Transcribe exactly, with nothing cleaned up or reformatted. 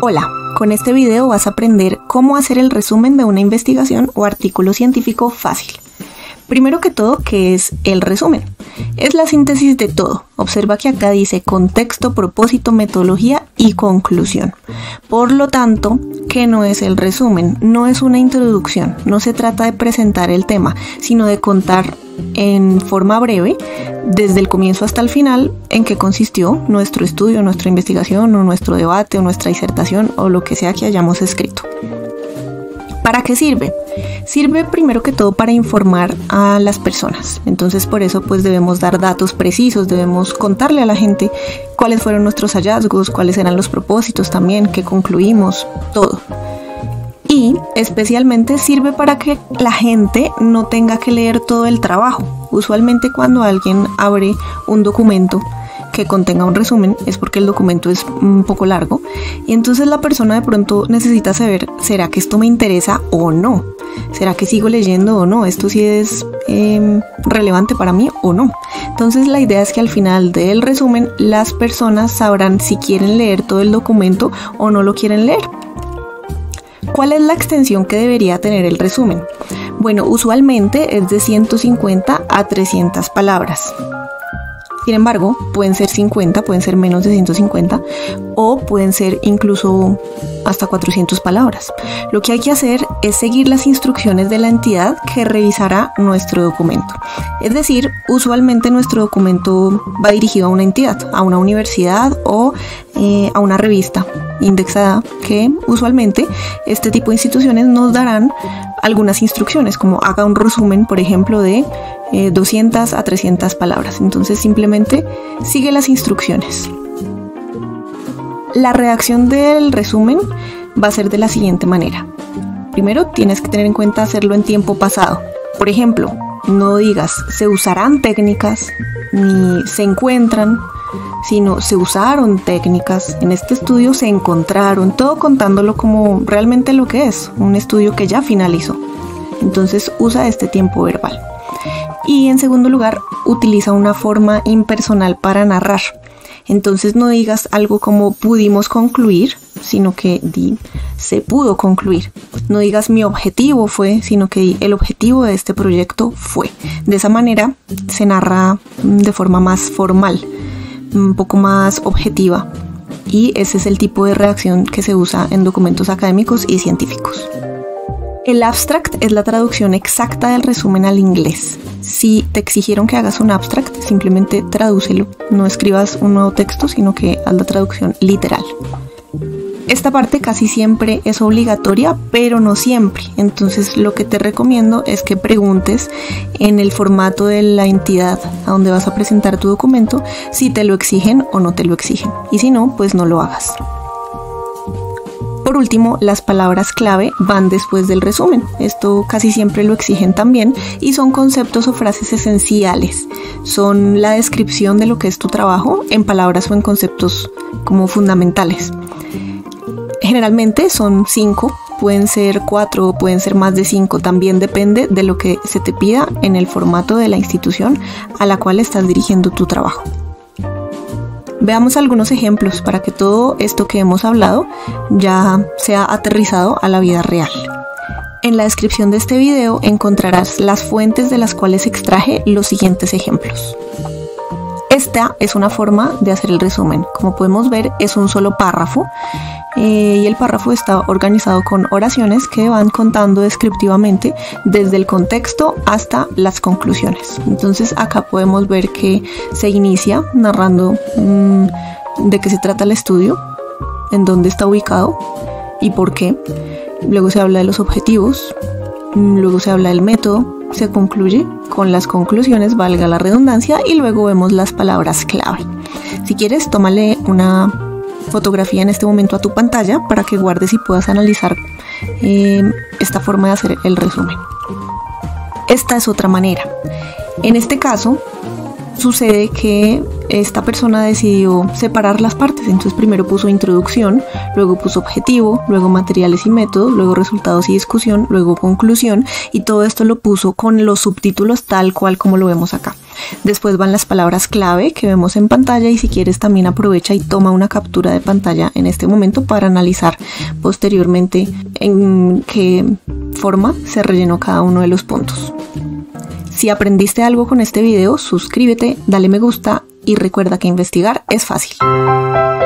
Hola, con este video vas a aprender cómo hacer el resumen de una investigación o artículo científico fácil. Primero que todo, ¿qué es el resumen? Es la síntesis de todo. Observa que acá dice contexto, propósito, metodología y conclusión. Por lo tanto, ¿qué no es el resumen? No es una introducción, no se trata de presentar el tema, sino de contar en forma breve, desde el comienzo hasta el final, en qué consistió nuestro estudio, nuestra investigación o nuestro debate o nuestra disertación o lo que sea que hayamos escrito. ¿Para qué sirve? Sirve primero que todo para informar a las personas. Entonces por eso pues debemos dar datos precisos, debemos contarle a la gente cuáles fueron nuestros hallazgos, cuáles eran los propósitos también, qué concluimos, todo. Y especialmente sirve para que la gente no tenga que leer todo el trabajo. Usualmente cuando alguien abre un documento que contenga un resumen es porque el documento es un poco largo y entonces la persona de pronto necesita saber, ¿será que esto me interesa o no? ¿Será que sigo leyendo o no? ¿Esto sí es eh, relevante para mí o no? Entonces la idea es que al final del resumen las personas sabrán si quieren leer todo el documento o no lo quieren leer. ¿Cuál es la extensión que debería tener el resumen? Bueno, usualmente es de ciento cincuenta a trescientas palabras. Sin embargo, pueden ser cincuenta, pueden ser menos de ciento cincuenta o pueden ser incluso hasta cuatrocientas palabras. Lo que hay que hacer es seguir las instrucciones de la entidad que revisará nuestro documento. Es decir, usualmente nuestro documento va dirigido a una entidad, a una universidad o eh, a una revista indexada, que usualmente este tipo de instituciones nos darán algunas instrucciones, como haga un resumen, por ejemplo, de eh, doscientas a trescientas palabras. Entonces simplemente sigue las instrucciones. La redacción del resumen va a ser de la siguiente manera. Primero tienes que tener en cuenta hacerlo en tiempo pasado. Por ejemplo, no digas se usarán técnicas ni se encuentran, sino se usaron técnicas, en este estudio se encontraron, todo contándolo como realmente lo que es, un estudio que ya finalizó. Entonces usa este tiempo verbal. Y en segundo lugar, utiliza una forma impersonal para narrar. Entonces no digas algo como pudimos concluir, sino que di se pudo concluir. No digas mi objetivo fue, sino que di el objetivo de este proyecto fue. De esa manera se narra de forma más formal, un poco más objetiva, y ese es el tipo de redacción que se usa en documentos académicos y científicos. El abstract es la traducción exacta del resumen al inglés. Si te exigieron que hagas un abstract, simplemente tradúcelo. No escribas un nuevo texto, sino que haz la traducción literal. Esta parte casi siempre es obligatoria, pero no siempre. Entonces lo que te recomiendo es que preguntes en el formato de la entidad a donde vas a presentar tu documento si te lo exigen o no te lo exigen. Y si no, pues no lo hagas. Por último, las palabras clave van después del resumen. Esto casi siempre lo exigen también y son conceptos o frases esenciales. Son la descripción de lo que es tu trabajo en palabras o en conceptos como fundamentales. Generalmente son cinco, pueden ser cuatro o pueden ser más de cinco. También depende de lo que se te pida en el formato de la institución a la cual estás dirigiendo tu trabajo. Veamos algunos ejemplos para que todo esto que hemos hablado ya sea aterrizado a la vida real. En la descripción de este video encontrarás las fuentes de las cuales extraje los siguientes ejemplos. Esta es una forma de hacer el resumen. Como podemos ver, es un solo párrafo eh, y el párrafo está organizado con oraciones que van contando descriptivamente desde el contexto hasta las conclusiones. Entonces acá podemos ver que se inicia narrando mmm, de qué se trata el estudio, en dónde está ubicado y por qué. Luego se habla de los objetivos, luego se habla del método. Se concluye con las conclusiones, valga la redundancia, y luego vemos las palabras clave. Si quieres, tómale una fotografía en este momento a tu pantalla para que guardes y puedas analizar eh, esta forma de hacer el resumen. Esta es otra manera. En este caso, sucede que esta persona decidió separar las partes. Entonces primero puso introducción, luego puso objetivo, luego materiales y métodos, luego resultados y discusión, luego conclusión, y todo esto lo puso con los subtítulos tal cual como lo vemos acá. Después van las palabras clave que vemos en pantalla y si quieres también aprovecha y toma una captura de pantalla en este momento para analizar posteriormente en qué forma se rellenó cada uno de los puntos. Si aprendiste algo con este video, suscríbete, dale me gusta y recuerda que investigar es fácil.